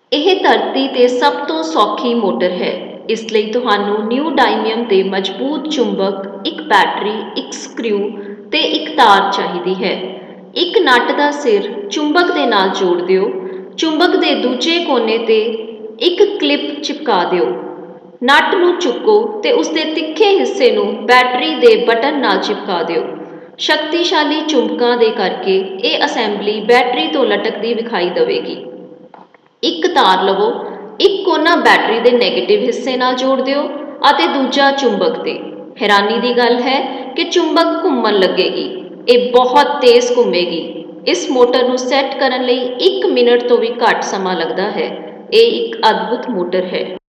ਇਹ ਧਰਤੀ ਤੇ ਸਭ ਤੋਂ ਸੌਖੀ ਮੋਟਰ ਹੈ। ਇਸ ਲਈ ਤੁਹਾਨੂੰ ਨਿਓਡਾਈਮੀਅਮ ਦੇ ਮਜ਼ਬੂਤ ਚੁੰਬਕ, ਇੱਕ ਬੈਟਰੀ, ਇੱਕ ਸਕਰੂ ਤੇ ਇੱਕ ਤਾਰ ਚਾਹੀਦੀ ਹੈ। ਇੱਕ ਨਟ ਦਾ ਸਿਰ ਚੁੰਬਕ ਦੇ ਨਾਲ ਜੋੜ ਦਿਓ। ਚੁੰਬਕ ਦੇ ਦੂਜੇ ਕੋਨੇ ਤੇ ਇੱਕ ਕਲਿੱਪ ਚਿਪਕਾ ਦਿਓ। ਨਟ ਨੂੰ ਚੁੱਕੋ ਤੇ ਉਸਦੇ ਤਿੱਖੇ ਹਿੱਸੇ ਨੂੰ ਬੈਟਰੀ ਦੇ ਬਟਨ ਨਾਲ ਚਿਪਕਾ ਦਿਓ। ਸ਼ਕਤੀਸ਼ਾਲੀ ਚੁੰਬਕਾਂ ਦੇ ਕਰਕੇ ਇਹ ਅਸੈਂਬਲੀ ਬੈਟਰੀ ਤੋਂ ਲਟਕਦੀ ਵਿਖਾਈ ਦੇਵੇਗੀ। ਇੱਕ ਤਾਰ ਲਵੋ, ਇੱਕ ਕੋਨਾ ਬੈਟਰੀ ਦੇ ਨੈਗੇਟਿਵ ਹਿੱਸੇ ਨਾਲ ਜੋੜ ਦਿਓ ਅਤੇ ਦੂਜਾ ਚੁੰਬਕ ਤੇ। ਹੈਰਾਨੀ ਦੀ ਗੱਲ ਹੈ ਕਿ ਚੁੰਬਕ ਘੁੰਮਣ ਲੱਗੇਗੀ। ਇਹ ਬਹੁਤ ਤੇਜ਼ ਘੁੰਮੇਗੀ। ਇਸ ਮੋਟਰ ਨੂੰ ਸੈੱਟ ਕਰਨ ਲਈ 1 ਮਿੰਟ ਤੋਂ ਵੀ ਘੱਟ ਸਮਾਂ ਲੱਗਦਾ ਹੈ। ਇਹ ਇੱਕ ਅਦਭੁਤ ਮੋਟਰ ਹੈ।